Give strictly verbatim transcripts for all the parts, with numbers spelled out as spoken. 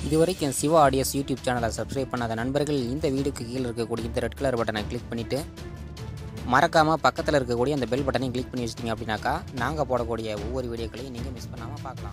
இதுவரைக்கும் Siva audios YouTube சேனலை subscribe பண்ணாத நண்பர்கள் இந்த வீடியோக்கு கீழே இருக்கக்கூடிய இந்த ரெட் கலர் பட்டனை கிளிக் பண்ணிவிட்டு மறக்காமல் பக்கத்தில் இருக்கக்கூடிய அந்த பெல் பட்டனையும் கிளிக் பண்ணி வச்சிட்டிங்க அப்படின்னாக்கா நாங்கள் போடக்கூடிய ஒவ்வொரு வீடியோக்களையும் நீங்கள் மிஸ் பண்ணாமல் பார்க்கலாம்.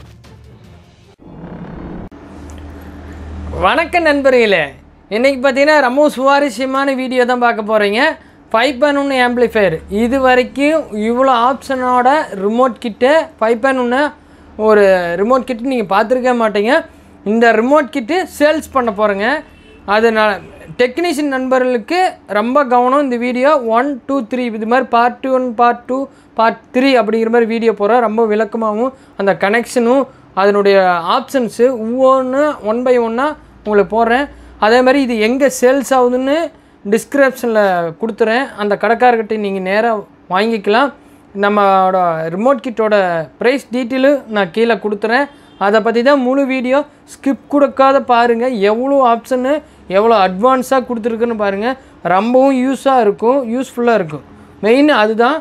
வணக்கம் நண்பர்களே, இன்றைக்கி பார்த்தீங்கன்னா ரொம்ப சுவாரஸ்யமான வீடியோ தான் பார்க்க போகிறீங்க. ஃபைவ் பாயிண்ட் ஒன்று ஆம்பிளிஃபையர். இது வரைக்கும் இவ்வளோ ஆப்ஷனோட ரிமோட் கிட்டு ஃபைவ் பாயிண்ட் ஒன்று ஒரு ரிமோட் கிட்டு நீங்கள் பார்த்துருக்க மாட்டீங்க. இந்த ரிமோட் கிட்டு சேல்ஸ் பண்ண போகிறேங்க. அதனால் டெக்னீஷியன் நண்பர்களுக்கு ரொம்ப கவனம். இந்த வீடியோ ஒன் டூ த்ரீ இது மாதிரி part one part two part three அப்படிங்கிற மாதிரி வீடியோ போகிறோம். ரொம்ப விளக்கமாகவும் அந்த கனெக்ஷனும் அதனுடைய ஆப்ஷன்ஸு ஒவ்வொன்று ஒன் பை ஒன்னாக உங்களுக்கு போடுறேன். அதே மாதிரி இது எங்கே சேல்ஸ் ஆகுதுன்னு டிஸ்கிரிப்ஷனில் கொடுத்துறேன். அந்த கடைக்காரர்கிட்ட நீங்கள் நேராக வாங்கிக்கலாம். நம்மளோட ரிமோட் கிட்டோட ப்ரைஸ் டீட்டெயிலு நான் கீழே கொடுத்துறேன். அதை பற்றி தான் முழு வீடியோ ஸ்கிப் கொடுக்காத பாருங்கள். எவ்வளோ ஆப்ஷனு எவ்வளோ அட்வான்ஸாக கொடுத்துருக்குன்னு பாருங்கள். ரொம்பவும் யூஸாக இருக்கும், யூஸ்ஃபுல்லாக இருக்கும். மெயின் அதுதான்.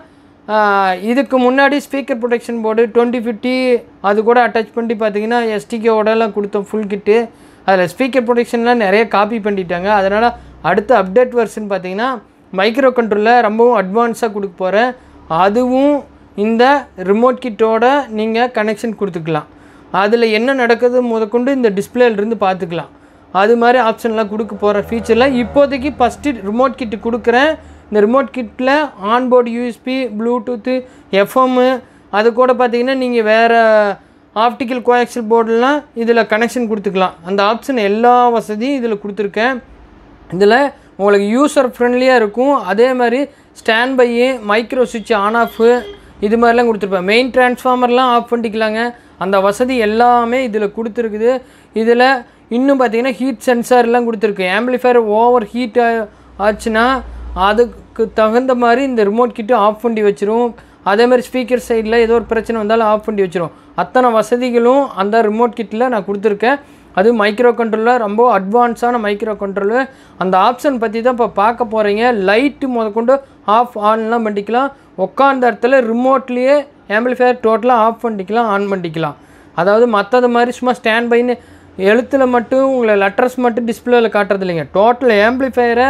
இதுக்கு முன்னாடி speaker protection board twenty fifty அது கூட அட்டாச் பண்ணி பார்த்தீங்கன்னா எஸ்டிகேவோடலாம் கொடுத்தோம் ஃபுல் கிட்டு. அதில் ஸ்பீக்கர் ப்ரொடெக்ஷன்லாம் நிறைய காப்பி பண்ணிட்டாங்க. அதனால் அடுத்த அப்டேட் வெர்ஷன் பார்த்தீங்கன்னா மைக்ரோ கண்ட்ரோலில் ரொம்பவும் அட்வான்ஸாக கொடுக்க போகிறேன். அதுவும் இந்த ரிமோட் கிட்டோட நீங்கள் கனெக்ஷன் கொடுத்துக்கலாம். அதில் என்ன நடக்குது முதற்கொண்டு இந்த டிஸ்பிளேலேருந்து பார்த்துக்கலாம். அது மாதிரி ஆப்ஷன்லாம் கொடுக்க போகிற ஃபீச்சரில் இப்போதைக்கு ஃபஸ்ட்டு ரிமோட் கிட்டு கொடுக்குறேன். இந்த ரிமோட் கிட்டில் ஆன்போர்டு யூஎஸ்பி, ப்ளூடூத்து, எஃப்எம்மு, அது கூட பார்த்திங்கன்னா நீங்கள் வேறு ஆப்டிக்கல் கோஆக்சியல் போர்டெலாம் இதில் கனெக்ஷன் கொடுத்துக்கலாம். அந்த ஆப்ஷன் எல்லா வசதியும் இதில் கொடுத்துருக்கேன். இதில் உங்களுக்கு யூசர் ஃப்ரெண்ட்லியாக இருக்கும். அதே மாதிரி ஸ்டாண்ட் பை, மைக்ரோ சுவிட்ச் ஆன் ஆஃபு இது மாதிரிலாம் கொடுத்துருப்பேன். மெயின் டிரான்ஸ்ஃபார்மர்லாம் ஆஃப் பண்ணிக்கலாங்க. அந்த வசதி எல்லாமே இதில் கொடுத்துருக்குது. இதில் இன்னும் பார்த்திங்கன்னா ஹீட் சென்சார்லாம் கொடுத்துருக்கு. ஆம்பிளிஃபையர் ஓவர் ஹீட் ஆச்சுன்னா அதுக்கு தகுந்த மாதிரி இந்த ரிமோட் கிட்டு ஆஃப் பண்ணி வச்சிரும். அதேமாதிரி ஸ்பீக்கர் சைடில் ஏதோ ஒரு பிரச்சனை வந்தாலும் ஆஃப் பண்ணி வச்சிரும். அத்தனை வசதிகளும் அந்த ரிமோட் கிட்டில் நான் கொடுத்துருக்கேன். அது மைக்ரோ கண்ட்ரோலில் ரொம்ப அட்வான்ஸான மைக்ரோ கண்ட்ரோலு. அந்த ஆப்ஷன் பற்றி தான் இப்போ பார்க்க போகிறீங்க. லைட்டு முதற்கொண்டு ஆஃப் ஆன்லாம் பண்ணிக்கலாம். உட்காந்த இடத்துல ரிமோட்லேயே ஆம்பிளிஃபையர் டோட்டலாக ஆஃப் பண்ணிக்கலாம், ஆன் பண்ணிக்கலாம். அதாவது மற்றது மாதிரி சும்மா ஸ்டாண்ட் பைன்னு எழுத்தில் மட்டும் உங்களை லெட்டர்ஸ் மட்டும் டிஸ்பிளேவில் காட்டுறது இல்லைங்க. டோட்டல் ஆம்பிளிஃபையரை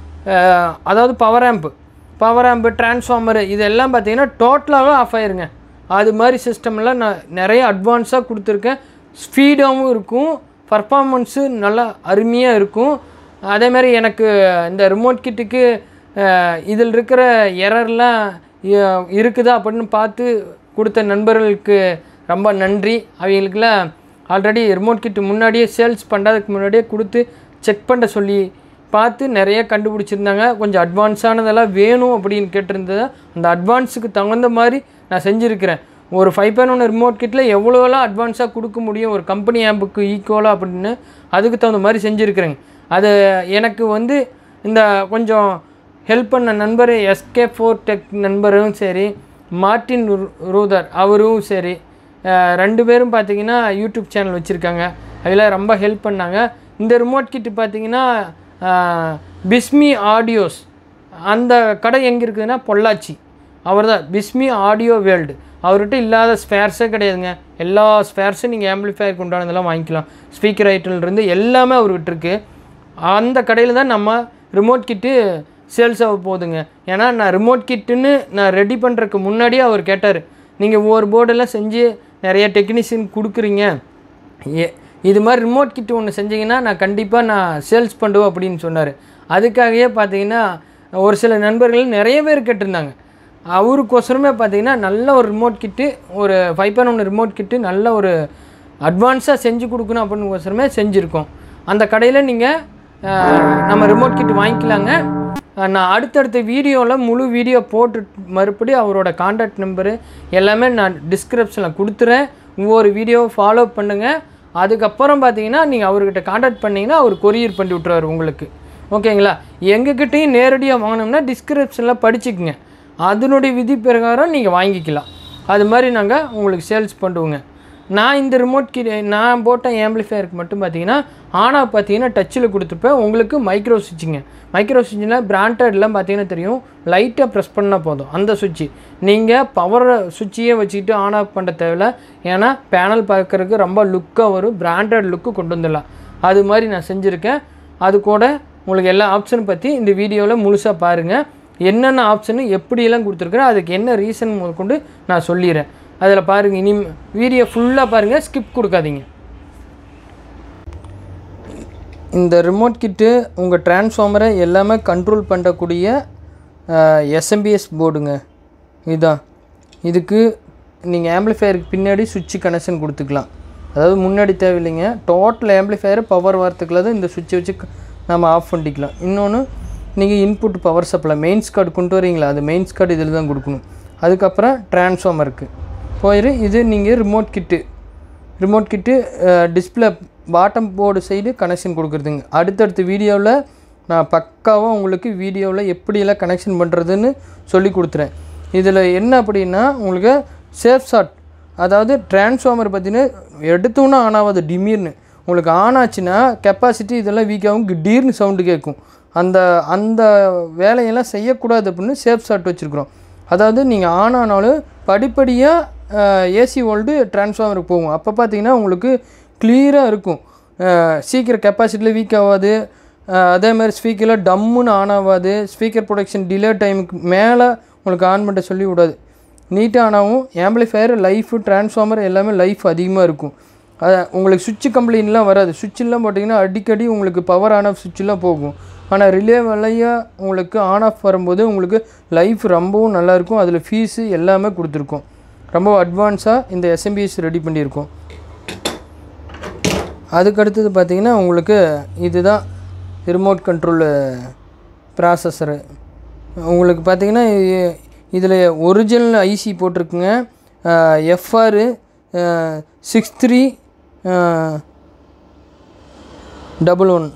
அதாவது power amp power amp transformer இதெல்லாம் பார்த்திங்கன்னா டோட்டலாகவே ஆஃப் ஆயிருங்க. அது மாதிரி சிஸ்டம்லாம் நான் நிறைய அட்வான்ஸாக கொடுத்துருக்கேன். ஸ்பீடாகவும் இருக்கும், பர்ஃபார்மன்ஸு நல்லா அருமையாக இருக்கும். அதேமாதிரி எனக்கு இந்த ரிமோட் கிட்டுக்கு இதில் இருக்கிற எரர்லாம் இருக்குதா அப்படின்னு பார்த்து கொடுத்த நண்பர்களுக்கு ரொம்ப நன்றி. அவங்களுக்கெல்லாம் ஆல்ரெடி ரிமோட் கிட்டு முன்னாடியே சேல்ஸ் பண்ணுறதுக்கு முன்னாடியே கொடுத்து செக் பண்ண சொல்லி பார்த்து நிறைய கண்டுபிடிச்சிருந்தாங்க. கொஞ்சம் அட்வான்ஸானதெல்லாம் வேணும் அப்படின்னு கேட்டிருந்தது. அந்த அட்வான்ஸுக்கு தகுந்த மாதிரி நான் செஞ்சுருக்கிறேன். ஒரு ஃபைவ் பாயிண்ட் ஒன்று ரிமோட் கிட்டில் எவ்வளோலாம் அட்வான்ஸாக கொடுக்க முடியும் ஒரு கம்பெனி ஆம்புக்கு ஈக்குவலாக அப்படின்னு அதுக்கு தகுந்த மாதிரி செஞ்சுருக்கிறேங்க. அது எனக்கு வந்து இந்த கொஞ்சம் ஹெல்ப் பண்ண நண்பர் எஸ்கே ஃபோர் டெக் நண்பரும் சரி, மார்ட்டின் ரூதர் அவரும் சரி, ரெண்டு பேரும் பார்த்திங்கன்னா யூடியூப் சேனல் வச்சுருக்காங்க. அதில் ரொம்ப ஹெல்ப் பண்ணாங்க. இந்த ரிமோட் கிட்டு பார்த்திங்கன்னா பிஸ்மி ஆடியோஸ் அந்த கடை எங்கே இருக்குதுன்னா பொள்ளாச்சி. அவர் தான் பிஸ்மி ஆடியோ வேர்ல்டு. அவர்கிட்ட இல்லாத ஸ்பேர்ஸே கிடையாதுங்க. எல்லா ஸ்பேர்ஸும் நீங்கள் ஆம்பிளிஃபையருக்கு உண்டானதெல்லாம் வாங்கிக்கலாம். ஸ்பீக்கர் ஐட்டம்லேருந்து எல்லாமே அவர்கிட்ட இருக்குது. அந்த கடையில் தான் நம்ம ரிமோட் கிட்டு சேல்ஸ் ஆக போகுதுங்க. ஏன்னா நான் ரிமோட் கிட்டுன்னு நான் ரெடி பண்ணுறதுக்கு முன்னாடியே அவர் கேட்டார், நீங்கள் ஒவ்வொரு போர்டெல்லாம் செஞ்சு நிறைய டெக்னீஷியன் கொடுக்குறீங்க, ஏ இது மாதிரி ரிமோட் கிட்டு ஒன்று செஞ்சிங்கன்னா நான் கண்டிப்பாக நான் சேல்ஸ் பண்ணுவேன் அப்படின்னு சொன்னார். அதுக்காகவே பார்த்தீங்கன்னா ஒரு சில நண்பர்கள் நிறைய பேர் கேட்டிருந்தாங்க. அவருக்கோசரமே பார்த்தீங்கன்னா நல்ல ஒரு ரிமோட் கிட்டு ஒரு ஃபைவ் பாயிண்ட் ஒன்று ரிமோட் கிட்டு நல்ல ஒரு அட்வான்ஸாக செஞ்சு கொடுக்கணும் அப்படின்னுக்கோசரமே செஞ்சுருக்கோம். அந்த கடையில் நீங்கள் நம்ம ரிமோட் கிட்டு வாங்கிக்கலாங்க. நான் அடுத்தடுத்த வீடியோவில் முழு வீடியோ போட்டு மறுபடி அவரோட கான்டாக்ட் நம்பரு எல்லாமே நான் டிஸ்கிரிப்ஷனில் கொடுத்துறேன். ஒவ்வொரு வீடியோவை ஃபாலோ பண்ணுங்கள். அதுக்கப்புறம் பார்த்தீங்கன்னா நீங்கள் அவர்கிட்ட கான்டாக்ட் பண்ணிங்கன்னா அவர் கொரியர் பண்ணி விட்ருவார் உங்களுக்கு. ஓகேங்களா? எங்ககிட்டையும் நேரடியாக வாங்கினோம்னா டிஸ்கிரிப்ஷனில் படிச்சுக்குங்க. அதனுடைய விதி பிரகாரம் நீங்கள் வாங்கிக்கலாம். அது மாதிரி நாங்கள் உங்களுக்கு சேல்ஸ் பண்ணுவோங்க. நான் இந்த ரிமோட் கிட் நான் போட்ட ஆம்பிளிஃபையருக்கு மட்டும் பார்த்தீங்கன்னா ஆனால் பார்த்தீங்கன்னா டச்சில் கொடுத்துருப்பேன். உங்களுக்கு மைக்ரோ சுவிட்சுங்க. மைக்ரோ சுவிட்சில் பிராண்டட்லாம் பார்த்தீங்கன்னா தெரியும், லைட்டாக ப்ரெஸ் பண்ணால் போதும் அந்த சுவிட்சு. நீங்கள் பவர் சுவிட்சையே வச்சுக்கிட்டு ஆன் ஆஃப் பண்ண தேவையில்ல. ஏன்னா பேனல் பார்க்குறதுக்கு ரொம்ப லுக்காக வரும், பிராண்டட் லுக்கு கொண்டு வந்துடலாம். அது மாதிரி நான் செஞ்சுருக்கேன். அது கூட உங்களுக்கு எல்லா ஆப்ஷன் பற்றி இந்த வீடியோவில் முழுசாக பாருங்கள். என்னென்ன ஆப்ஷனு எப்படியெல்லாம் கொடுத்துருக்குறேன், அதுக்கு என்ன ரீசன் முதற்கொண்டு நான் சொல்லிடுறேன். அதில் பாருங்கள், இனி வீடியோ ஃபுல்லாக பாருங்கள், ஸ்கிப் கொடுக்காதீங்க. இந்த ரிமோட் கிட்டு உங்கள் டிரான்ஸ்ஃபார்மரை எல்லாமே கண்ட்ரோல் பண்ணக்கூடிய எஸ்எம்பிஎஸ் போர்டுங்க. இதுதான். இதுக்கு நீங்கள் ஆம்பிளிஃபையருக்கு பின்னாடி சுவிட்சு கனெக்ஷன் கொடுத்துக்கலாம். அதாவது முன்னாடி தேவையில்லைங்க, டோட்டல் ஆம்பிளிஃபையர் பவர் வரத்துக்குள்ள தான் இந்த சுவிட்சை வச்சு நம்ம ஆஃப் பண்ணிக்கலாம். இன்னொன்று, நீங்கள் input power supply mains cord கொண்டு வரீங்களா, அது மெயின்ஸ் கார்டு இதில் தான் கொடுக்கணும். அதுக்கப்புறம் டிரான்ஸ்ஃபார்மருக்கு போயிரு. இது நீங்கள் remote kit remote kit display bottom board side connection கொடுக்குறதுங்க. அடுத்தடுத்த வீடியோவில் நான் பக்காவாக உங்களுக்கு வீடியோவில் எப்படியெல்லாம் கனெக்ஷன் பண்ணுறதுன்னு சொல்லி கொடுத்துறேன். இதில் என்ன அப்படின்னா, உங்களுக்கு சேஃப் ஷாட், அதாவது டிரான்ஸ்ஃபார்மர் பார்த்தீங்கன்னா எடுத்தோன்னா ஆன் ஆகாது, டிமீர்னு உங்களுக்கு ஆன் ஆச்சுன்னா கெப்பாசிட்டி இதெல்லாம் வீக்காகும், திடீர்னு சவுண்டு கேட்கும். அந்த அந்த வேலையெல்லாம் செய்யக்கூடாது அப்படின்னு சேஃப் ஷாட் வச்சுருக்குறோம். அதாவது நீங்கள் ஆன் ஆனாலும் படிப்படியாக ஏசி வோல்டு டிரான்ஸ்ஃபார்மருக்கு போகும். அப்போ பார்த்தீங்கன்னா உங்களுக்கு கிளியராக இருக்கும், சீக்கிரம் கெப்பாசிட்டியில் வீக் ஆகாது. அதே மாதிரி ஸ்பீக்கரில் டம்முன்னு ஆன் ஆகாது. ஸ்பீக்கர் ப்ரொடக்ஷன் டிலே டைமுக்கு மேலே உங்களுக்கு ஆன் பண்ண சொல்லி விடாது. நீட்டாக ஆனாவும் ஆம்பிளிஃபையர் லைஃபு டிரான்ஸ்ஃபார்மர் எல்லாமே லைஃப் அதிகமாக இருக்கும். அது உங்களுக்கு சுவிட்சு கம்ப்ளைண்ட்லாம் வராது. சுவிட்செல்லாம் போட்டிங்கன்னா அடிக்கடி உங்களுக்கு பவர் ஆன் ஆஃப் சுவிட்செலாம் போகும். ஆனால் ரிலே வழியாக உங்களுக்கு ஆன் ஆஃப் வரும்போது உங்களுக்கு லைஃப் ரொம்பவும் நல்லாயிருக்கும். அதில் ஃபீஸு எல்லாமே கொடுத்துருக்கோம். ரொம்ப அட்வான்ஸாக இந்த எஸ்எம்பிஎஸ் ரெடி பண்ணியிருக்கோம். அதுக்கடுத்தது பார்த்திங்கன்னா உங்களுக்கு இதுதான் ரிமோட் கண்ட்ரோல் ப்ராசஸரு. உங்களுக்கு பார்த்திங்கன்னா இதில் ஒரிஜினல் ஐசி போட்டிருக்குங்க. FR six three double one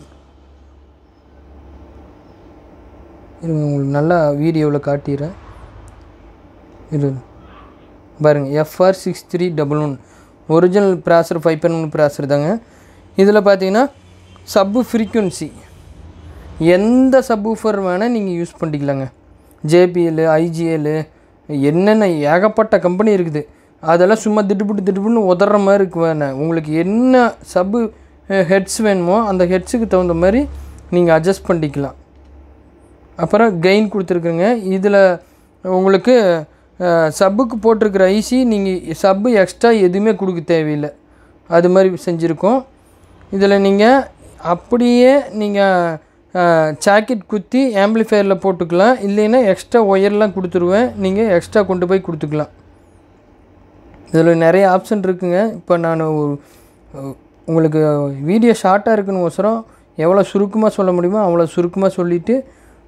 உங்களுக்கு நல்லா வீடியோவில் காட்டிடுறேன். இது பாருங்கள், FR six three double one original processor five point one processor தாங்க. இதில் பார்த்தீங்கன்னா சப்பு ஃப்ரீக்குவன்சி எந்த சப்வூஃபர் வேணால் நீங்கள் யூஸ் பண்ணிக்கலாங்க. ஜேபிஎல், ஐஜிஎல், என்னென்ன ஏகப்பட்ட கம்பெனி இருக்குது. அதெல்லாம் சும்மா திட்டுப்புட்டு திட்டுப்புன்னு உதற மாதிரி இருக்கு. வேணாம், உங்களுக்கு என்ன சப்பு ஹெட்ஸ் வேணுமோ அந்த ஹெட்ஸுக்கு தகுந்த மாதிரி நீங்கள் அட்ஜஸ்ட் பண்ணிக்கலாம். அப்புறம் கெயின் கொடுத்துருக்குறேங்க. இதில் உங்களுக்கு சப்புக்கு போட்டிருக்கிற ஐசி நீங்கள் சப்பு எக்ஸ்ட்ரா எதுவுமே கொடுக்க தேவையில்லை, அது மாதிரி செஞ்சுருக்கோம். இதில் நீங்கள் அப்படியே நீங்கள் ஜாக்கெட் குத்தி ஆம்பிளிஃபையரில் போட்டுக்கலாம். இல்லைன்னா எக்ஸ்ட்ரா ஒயர்லாம் கொடுத்துருவேன், நீங்கள் எக்ஸ்ட்ரா கொண்டு போய் கொடுத்துக்கலாம். இதில் நிறைய ஆப்ஷன் இருக்குங்க. இப்போ நான் உங்களுக்கு வீடியோ ஷார்ட்டாக இருக்குன்னு ஒசரம் எவ்வளோ சுருக்கமாக சொல்ல முடியுமோ அவ்வளோ சுருக்கமாக சொல்லிவிட்டு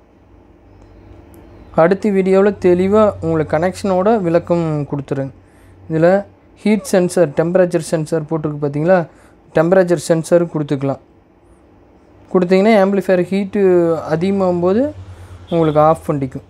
அடுத்த வீடியோவில் தெளிவாக உங்களுக்கு கனெக்ஷனோட விளக்கம் கொடுத்துருங்க. இதில் ஹீட் சென்சர், டெம்பரேச்சர் சென்சர் போட்டிருக்கு பார்த்தீங்களா, டெம்பரேச்சர் சென்சர் கொடுத்துக்கலாம். கொடுத்தீங்கன்னா ஆம்பிளிஃபையர் ஹீட்டு அதிகமாகும் போது உங்களுக்கு ஆஃப் பண்ணிக்கும்.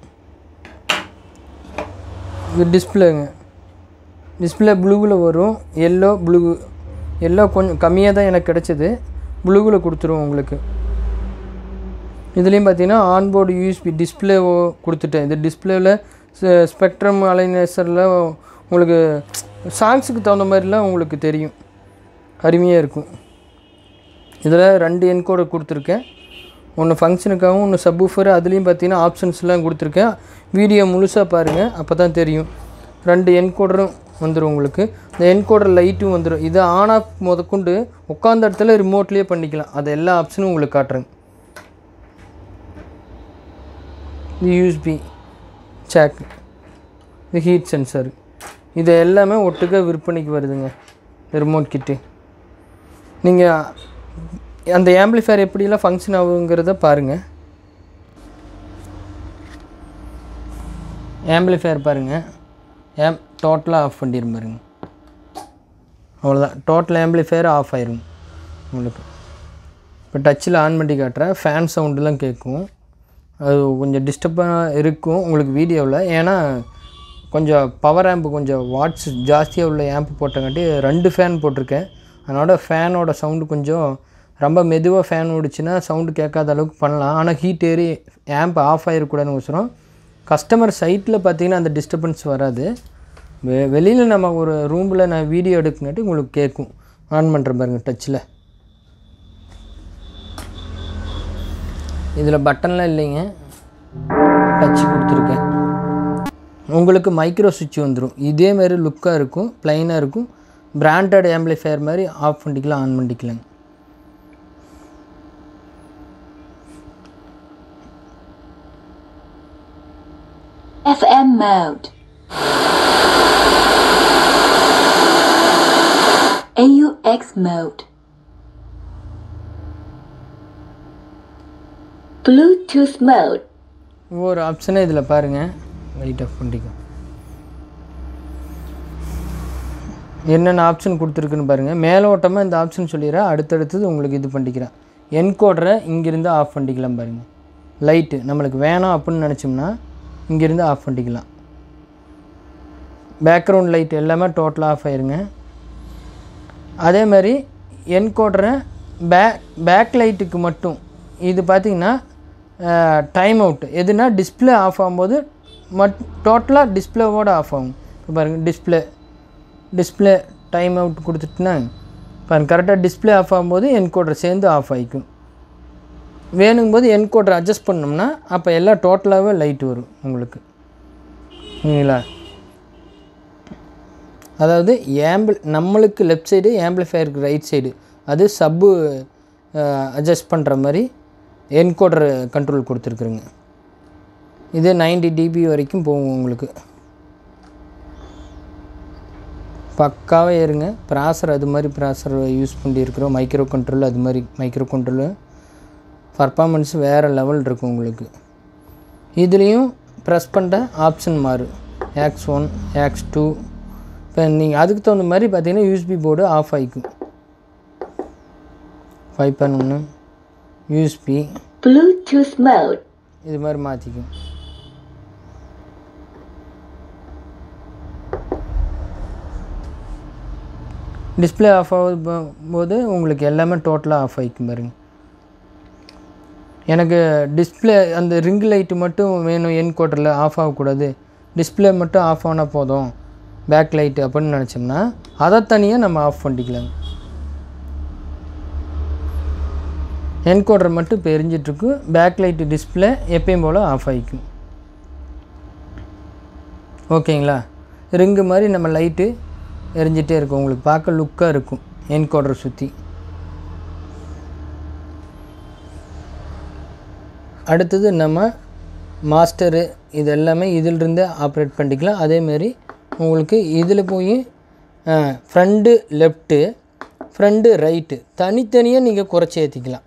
இது டிஸ்பிளேங்க. டிஸ்பிளே ப்ளூவில் வரும், எல்லோ ப்ளூ. எல்லோ கொஞ்சம் கம்மியாக தான் எனக்கு கிடச்சிது, ப்ளூவில் கொடுத்துருவோம் உங்களுக்கு. இதுலேயும் பார்த்தீங்கன்னா ஆன்போர்டு யூஎஸ்பி டிஸ்பிளே கொடுத்துட்டேன். இது டிஸ்பிளேவில் ஸ்பெக்ட்ரம் அலைனேசரில் உங்களுக்கு சாங்ஸுக்கு தகுந்த மாதிரிலாம் உங்களுக்கு தெரியும், அருமையாக இருக்கும். இதில் ரெண்டு என்கோடை கொடுத்துருக்கேன், ஒன்று ஃபங்க்ஷனுக்காகவும் ஒன்று சப்வூஃபர். அதுலேயும் பார்த்தீங்கன்னா ஆப்ஷன்ஸ்லாம் கொடுத்துருக்கேன். வீடியோ முழுசாக பாருங்கள், அப்போ தான் தெரியும். ரெண்டு என்கோடரும் வந்துடும் உங்களுக்கு. இந்த என்கோடர் லைட்டும் வந்துடும். இதை ஆன் ஆஃப் முதற்கொண்டு உட்காந்த இடத்துல ரிமோட்லேயே பண்ணிக்கலாம். அது எல்லா ஆப்ஷனும் உங்களுக்கு காட்டுறேங்க. இது யூஎஸ்பி ஜாக், இது ஹீட் சென்சர், இது எல்லாமே ஒட்டுக்க விற்பனைக்கு வருதுங்க ரிமோட் கிட்டு. நீங்கள் அந்த ஆம்பிளிஃபையர் எப்படிலாம் ஃபங்க்ஷன் ஆகுங்கிறத பாருங்கள். ஆம்பிளிஃபையர் பாருங்கள், ஏம் டோட்டலாக ஆஃப் பண்ணிடும் பாருங்க. அவ்வளோதான், டோட்டல் ஆம்பிளிஃபையர் ஆஃப் ஆயிரும் உங்களுக்கு. இப்போ டச்சில் ஆன் பண்ணி காட்டுறேன். ஃபேன் சவுண்டுலாம் கேட்கும், அது கொஞ்சம் டிஸ்டர்பாக இருக்கும் உங்களுக்கு வீடியோவில். ஏன்னா கொஞ்சம் பவர் ஆம்பு கொஞ்சம் வாட்ஸ் ஜாஸ்தியாக உள்ள ஆம்பு போட்டங்காட்டி ரெண்டு ஃபேன் போட்டிருக்கேன். அதனோட ஃபேனோட சவுண்டு கொஞ்சம் ரொம்ப மெதுவாக ஃபேன் ஓடிச்சுன்னா சவுண்டு கேட்காத அளவுக்கு பண்ணலாம். ஆனால் ஹீட் ஏறி ஆம்ப் ஆஃப் ஆகிருக்கூடாதுன்னு வச்சுரும். கஸ்டமர் சைட்டில் பார்த்திங்கன்னா அந்த டிஸ்டர்பன்ஸ் வராது. வெ வெளியில் நம்ம ஒரு ரூமில் நான் வீடியோ எடுக்குங்காட்டி உங்களுக்கு கேட்கும். ஆன் பண்ணுற பாருங்கள் டச்சில். இதில் பட்டன்லாம் இல்லைங்க, டச்சு கொடுத்துருக்கேன். உங்களுக்கு மைக்ரோ சுவிட்ச் வந்துடும். இதேமாரி லுக்காக இருக்கும், ப்ளைனாக இருக்கும். பிராண்டட் ஆம்பிளிஃபையர் மாதிரி ஆஃப் பண்ணிக்கலாம், ஆன் பண்ணிக்கலாங்க. F M mode, A U X mode, Bluetooth mode. ஒரு ஆப்ஷனை இதில் பாருங்கள், லைட் ஆஃப் பண்ணிக்கும். என்னென்ன ஆப்ஷன் கொடுத்துருக்குன்னு பாருங்கள். மேலோட்டமாக இந்த ஆப்ஷன் சொல்லிடுறேன், அடுத்தடுத்தது உங்களுக்கு இது பண்ணிக்கிறேன். என்கோடரை இங்கேருந்து ஆஃப் பண்ணிக்கலாம் பாருங்கள். லைட்டு நம்மளுக்கு வேணாம் அப்படின்னு நினச்சோம்னா இங்கேருந்து ஆஃப் பண்ணிக்கலாம். பேக்ரவுண்ட் லைட் எல்லாமே டோட்டலாக ஆஃப் ஆயிருங்க. அதே மாதிரி என்கோடரை பேக் பேக் லைட்டுக்கு மட்டும் இது பார்த்திங்கன்னா டைம் அவுட் எதுனா டிஸ்பிளே ஆஃப் ஆகும்போது மட் டோட்டலாக டிஸ்பிளேவோடு ஆஃப் ஆகும். இப்போ பாருங்கள், டிஸ்பிளே டிஸ்பிளே டைம் அவுட் கொடுத்துட்டுனா பாருங்கள், கரெக்டாக டிஸ்பிளே ஆஃப் ஆகும்போது என்கோடர் சேர்ந்து ஆஃப் ஆகிக்கும். வேணுங்கும்போது என்கோடர் அட்ஜஸ்ட் பண்ணோம்னா அப்போ எல்லாம் டோட்டலாகவே லைட் வரும் உங்களுக்கு. சரிங்களா? அதாவது ஆம்பிள் நம்மளுக்கு லெஃப்ட் சைடு, ஆம்பிளிஃபையருக்கு ரைட் சைடு, அது சப்பு அட்ஜஸ்ட் பண்ணுற மாதிரி என்கோடர் கண்ட்ரோல் கொடுத்துருக்குறேங்க. இது நைன்டி டிபி வரைக்கும் போகும் உங்களுக்கு. பக்காவே ஏறுங்க. ப்ராசர் அது மாதிரி ப்ராசர் யூஸ் பண்ணியிருக்கிறோம். மைக்ரோ கண்ட்ரோல் அது மாதிரி மைக்ரோ கண்ட்ரோலு பர்ஃபார்மன்ஸ் வேறு லெவல் இருக்கும் உங்களுக்கு. இதுலேயும் ப்ரெஸ் பண்ணுற ஆப்ஷன் மாறும். Aux one, aux two. இப்போ நீங்கள் அதுக்கு தகுந்த மாதிரி பார்த்தீங்கன்னா யூஎஸ்பி போர்டு ஆஃப் ஆகிக்கும். ஃபைவ் பாயிண்ட் ஒன்று யூஎஸ்பி Bluetooth mode, இது மாதிரி மாற்றிக்கும். டிஸ்பிளே ஆஃப் ஆகும் போது உங்களுக்கு எல்லாமே டோட்டலாக ஆஃப் ஆகிக்கும் பாருங்க. எனக்கு டிஸ்பிளே அந்த ரிங் லைட்டு மட்டும் வேணும், என்கோடரில் ஆஃப் ஆகக்கூடாது, டிஸ்பிளே மட்டும் ஆஃப் ஆனால் போதும் பேக் லைட்டு அப்படின்னு நினச்சோம்னா அதை தனியாக நம்ம ஆஃப் பண்ணிக்கலாங்க. என்கோடர் மட்டும் இப்போ எரிஞ்சிட்ருக்கு, பேக் லைட்டு டிஸ்பிளே எப்பயும் போல் ஆஃப் ஆகிக்கும். ஓகேங்களா? ரிங்கு மாதிரி நம்ம லைட்டு எரிஞ்சிட்டே இருக்கும், உங்களுக்கு பார்க்க லுக்காக இருக்கும் என்கோடரை சுற்றி. அடுத்தது நம்ம மாஸ்டரு இது எல்லாமே இதிலிருந்து ஆப்ரேட் பண்ணிக்கலாம். அதேமாரி உங்களுக்கு இதில் போய் ஃப்ரண்ட்டு லெஃப்ட்டு, ஃப்ரண்ட்டு ரைட்டு தனித்தனியாக நீங்கள் குறைச்சி ஏற்றிக்கலாம்.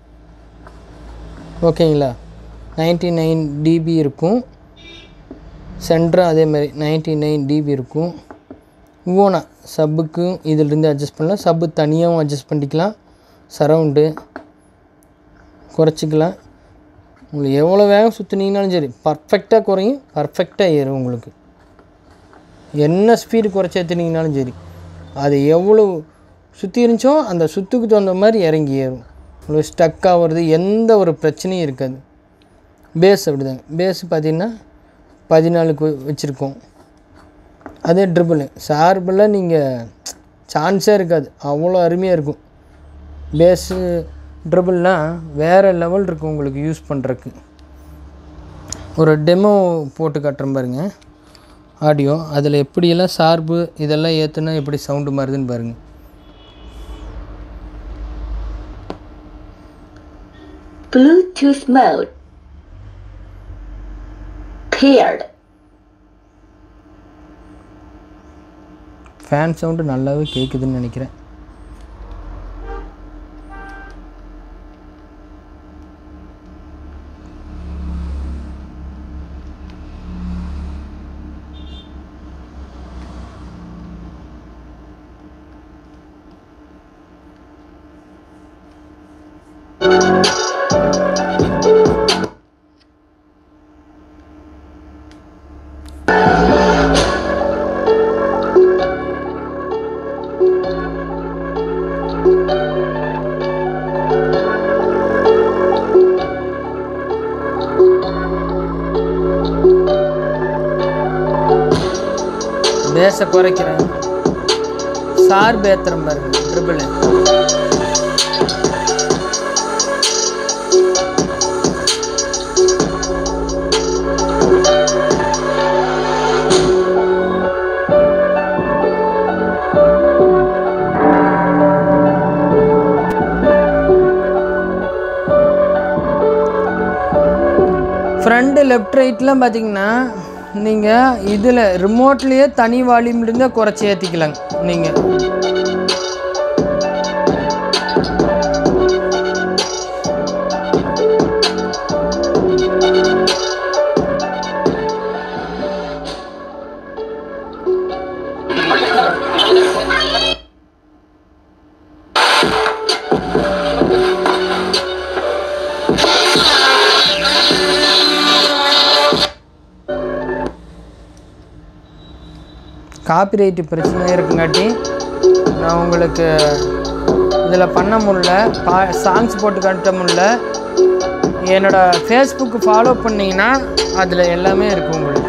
ஓகேங்களா? நைன்ட்டி நைன் டிபி இருக்கும். சென்டரும் அதேமாதிரி நைன்ட்டி நைன் டிபி இருக்கும். ஓனா சப்புக்கும் இதிலிருந்து அட்ஜஸ்ட் பண்ணலாம், சப்பு தனியாகவும் அட்ஜஸ்ட் பண்ணிக்கலாம். சரவுண்டு குறைச்சிக்கலாம். உங்களுக்கு எவ்வளோ வேகம் சுற்றுனீங்கனாலும் சரி பர்ஃபெக்டாக குறையும், பர்ஃபெக்டாக ஏறும். உங்களுக்கு என்ன ஸ்பீடு குறைச்சி ஏற்றுனீங்கனாலும் சரி அது எவ்வளோ சுற்றி இருந்துச்சோ அந்த சுற்றுக்கு தகுந்த மாதிரி இறங்கி ஏறும். உங்களுக்கு ஸ்டக் ஆகிறது எந்த ஒரு பிரச்சனையும் இருக்காது. பேஸ் அப்படி தாங்க. பேஸ் பார்த்திங்கன்னா பதினாலுக்கு வச்சுருக்கோம். அதே ட்ரிபிள் சார்பில் நீங்கள் சான்ஸே இருக்காது, அவ்வளோ அருமையாக இருக்கும். பேஸு ட்ரிபிள்னால் வேறு லெவல் இருக்கும் உங்களுக்கு யூஸ் பண்ணுறக்கு. ஒரு டெமோ போட்டு காட்டுறேன் பாருங்க, ஆடியோ. அதில் எப்படியெல்லாம் சார்பு இதெல்லாம் ஏற்றுனா எப்படி சவுண்டு மாறுதுன்னு பாருங்கள். Bluetooth mode, paired. Fan sound நல்லாவே கேட்குதுன்னு நினைக்கிறேன். பேஸை குறைக்கிறேன், சார்பு ஏற்றுறேன் பாருங்க. ட்ரிபிள் ஃப்ரண்ட் லெஃப்ட் ரைட்லாம் பார்த்தீங்கன்னா நீங்கள் இதில் ரிமோட்லேயே தனி வால்யூம் இருந்தால் குறைச்சி ஏற்றிக்கலாங்க. நீங்கள் காப்பிரைட்டு பிரச்சனை இருக்குங்காட்டி நான் உங்களுக்கு இதில் பண்ண முடியல, பா சாங்ஸ் போட்டு காட்ட முடியல. என்னோடய ஃபேஸ்புக்கு ஃபாலோ பண்ணிங்கன்னா அதில் எல்லாமே இருக்கும் உங்களுக்கு.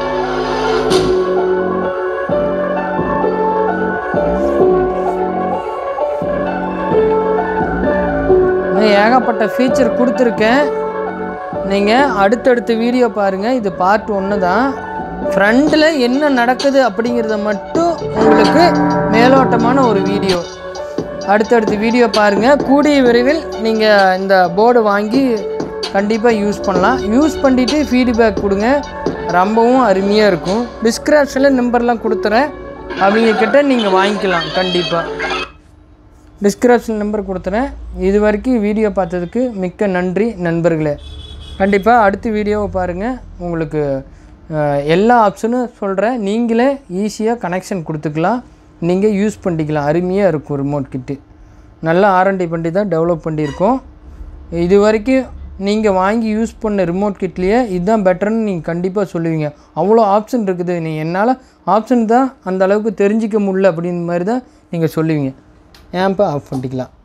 இன்னும் ஏகப்பட்ட ஃபீச்சர் கொடுத்துருக்கேன். நீங்கள் அடுத்தடுத்த வீடியோ பாருங்கள். இது பார்ட் ஒன்று தான். ஃப்ரண்டில் என்ன நடக்குது அப்படிங்கிறத மட்டும் உங்களுக்கு மேலோட்டமான ஒரு வீடியோ. அடுத்தடுத்த வீடியோ பாருங்கள். கூடிய விரைவில் நீங்கள் இந்த போர்டு வாங்கி கண்டிப்பாக யூஸ் பண்ணலாம். யூஸ் பண்ணிவிட்டு ஃபீட்பேக் கொடுங்க, ரொம்பவும் அருமையாக இருக்கும். டிஸ்கிரிப்ஷனில் நம்பர்லாம் கொடுத்துறேன், அவங்கக்கிட்ட நீங்கள் வாங்கிக்கலாம். கண்டிப்பாக டிஸ்கிரிப்ஷன் நம்பர் கொடுத்துறேன். இது வரைக்கும் வீடியோ பார்த்ததுக்கு மிக்க நன்றி நண்பர்களே. கண்டிப்பாக அடுத்த வீடியோவை பாருங்கள். உங்களுக்கு எல்லா ஆப்ஷனும் சொல்கிறேன். நீங்களே ஈஸியாக கனெக்ஷன் கொடுத்துக்கலாம், நீங்கள் யூஸ் பண்ணிக்கலாம். அருமையாக இருக்கும் ரிமோட் கிட்டு. நல்லா ஆர்என்டி பண்ணி தான் டெவலப் பண்ணியிருக்கோம். இது வரைக்கும் நீங்கள் வாங்கி யூஸ் பண்ண ரிமோட் கிட்லேயே இதுதான் பெட்டர்னு நீங்கள் கண்டிப்பாக சொல்லுவீங்க. அவ்வளோ ஆப்ஷன் இருக்குது. நீ என்னால் ஆப்ஷன் தான் அந்த அளவுக்கு தெரிஞ்சிக்க முடியல அப்படின்ற மாதிரி தான் நீங்கள் சொல்லுவீங்க. ஏன்ப்பா ஆஃப் பண்ணிக்கலாம்.